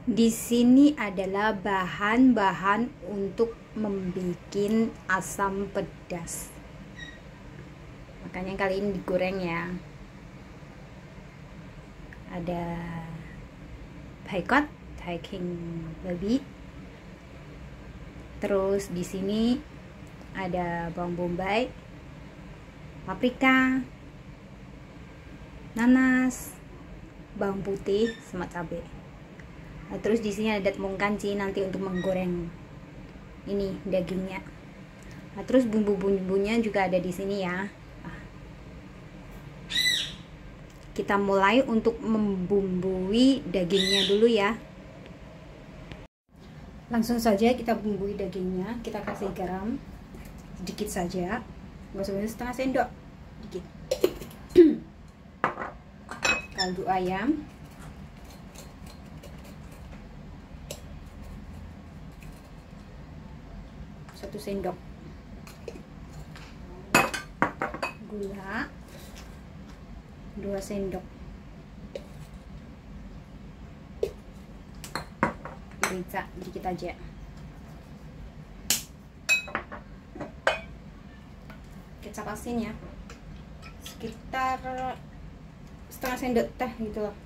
Di sini adalah bahan-bahan untuk membuat asam pedas. Makanya kali ini digoreng ya. Ada daging babi. Terus di sini ada bawang bombay, paprika, nanas, bawang putih, sama cabai. Nah, terus di sini ada tepung kanci nanti untuk menggoreng ini dagingnya. Nah, terus bumbu-bumbunya juga ada di sini ya. Nah, kita mulai untuk membumbui dagingnya dulu ya. Langsung saja kita bumbui dagingnya. Kita kasih garam sedikit saja, nggak usah setengah sendok, dikit. Kaldu ayam, satu sendok, gula 2 sendok, merica dikit aja, kecap asin ya sekitar setengah sendok teh gitu loh.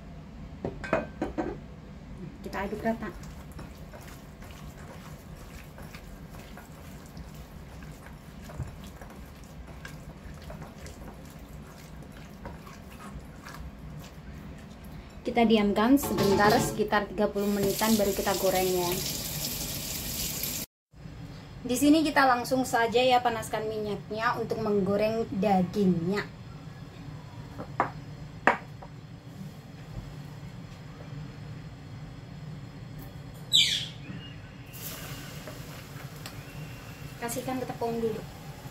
Kita aduk rata. Kita diamkan sebentar, sekitar 30 menitan baru kita goreng ya. Di sini kita langsung saja ya panaskan minyaknya untuk menggoreng dagingnya. Kasihkan ke tepung dulu.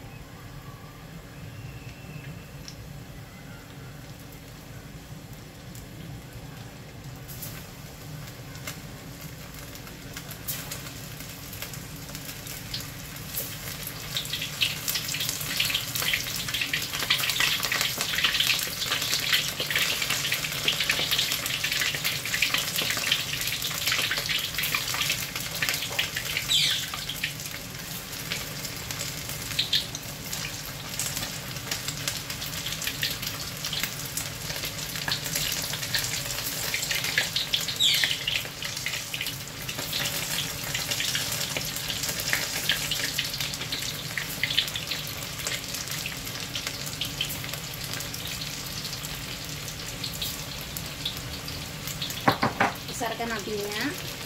Besarkan apinya.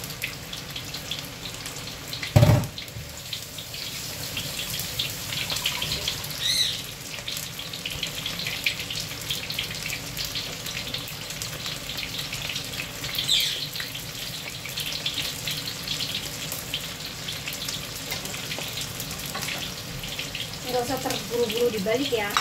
Nggak usah terburu-buru dibalik ya.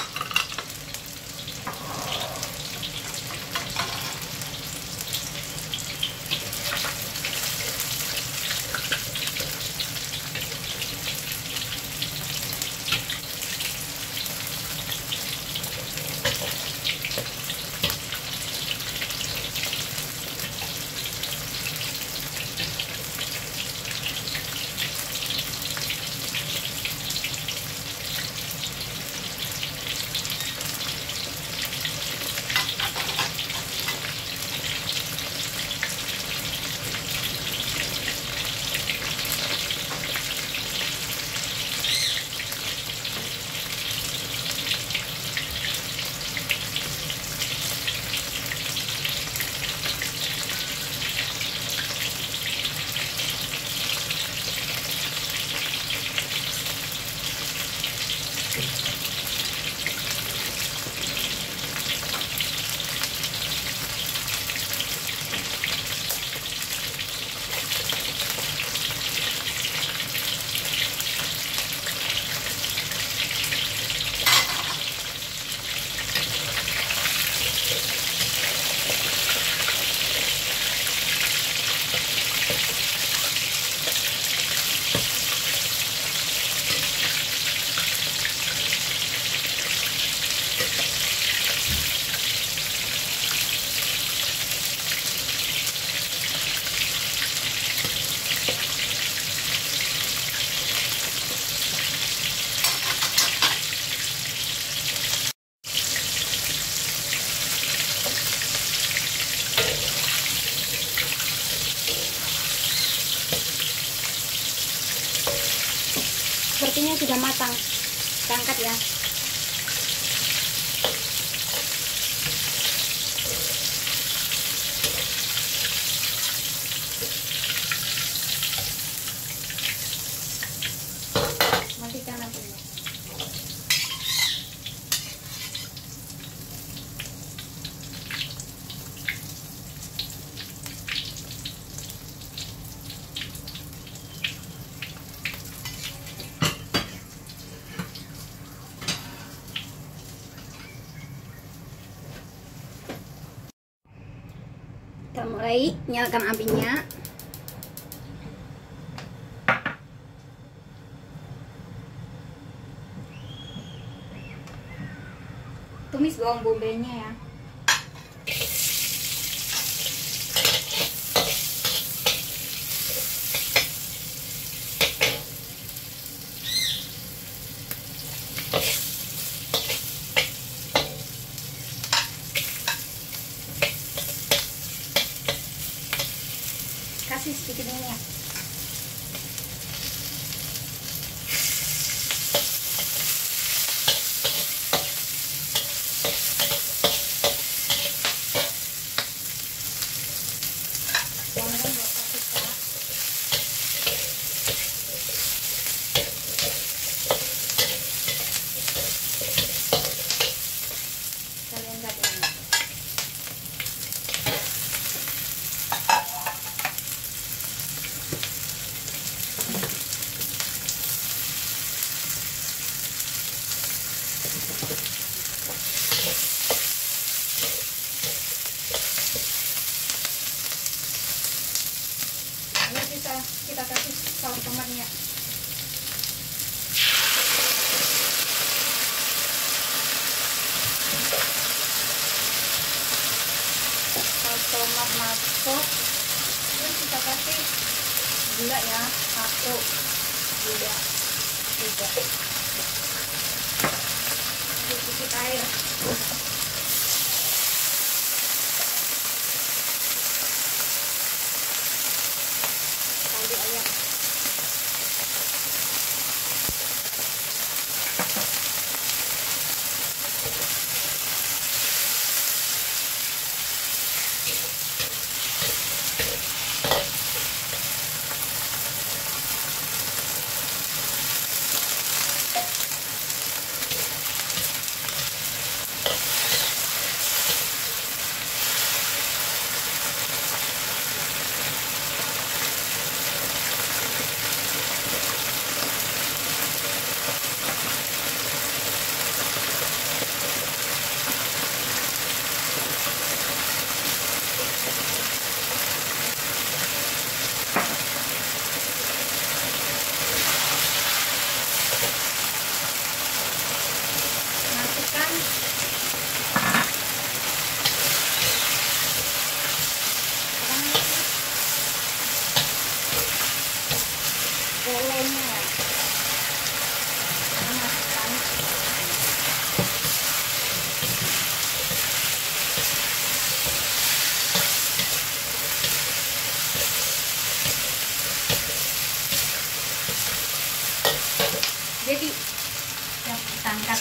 sepertinya sudah matang. Kita angkat ya. Matikan apinya. Kita mulai nyalakan apinya. Tumis bawang bombaynya ya. Kasih sedikit minyak. Kita kasih saus tomatnya. Saus tomat masuk, terus kita kasih gula ya, 1 gula, 3 sedikit air. Ayam. Bolongnya masukkan. Jadi yang kita angkat.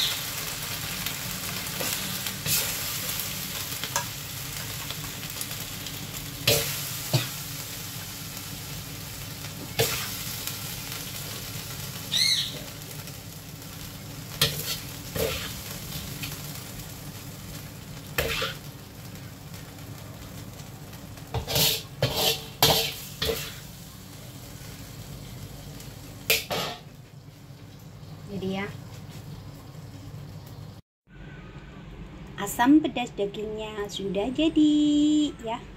Jadi ya, asam pedas dagingnya sudah jadi ya.